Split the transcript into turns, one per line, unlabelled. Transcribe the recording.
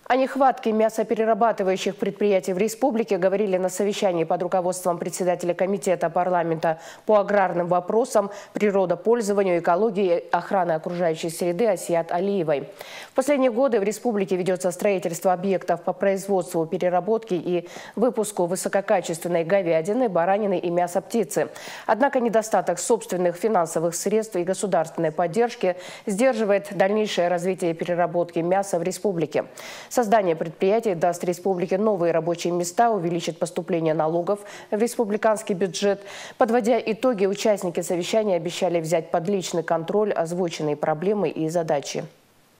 О нехватке мясоперерабатывающих предприятий в республике говорили на совещании под руководством председателя комитета парламента по аграрным вопросам, природопользованию, экологии и охраны окружающей среды Асият Алиевой. В последние годы в республике ведется строительство объектов по производству, переработке и выпуску высококачественной говядины, баранины и мяса птицы. Однако недостаток собственных финансовых средств и государственной поддержки сдерживает дальнейшее развитие переработки мяса в республике. Создание предприятий даст республике новые рабочие места, увеличит поступление налогов в республиканский бюджет. Подводя итоги, участники совещания обещали взять под личный контроль озвученные проблемы и задачи.